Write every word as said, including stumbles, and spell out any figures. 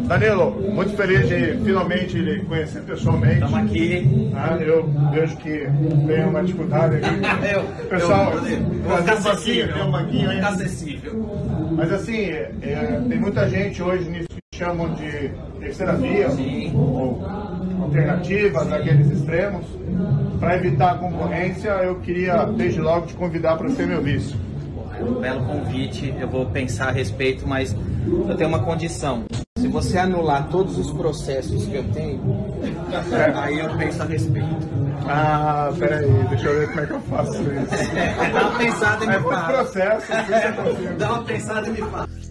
Danilo, muito feliz de finalmente lhe conhecer pessoalmente. Estamos aqui. Ah, eu vejo que tem uma dificuldade aqui. eu, Pessoal, eu, eu, tem um banquinho, tem um banquinho aí. Acessível. Mas assim, é, tem muita gente hoje nisso que chamam de terceira via, Sim. ou alternativas àqueles extremos. Para evitar a concorrência, eu queria desde logo te convidar para ser meu vice. É um belo convite, eu vou pensar a respeito, mas eu tenho uma condição. Se você anular todos os processos que eu tenho, aí eu penso a respeito. Ah, peraí, deixa eu ver como é que eu faço isso. Dá uma pensada e me É muito fala. processo, não sei se eu consigo. Dá uma pensada e me fala.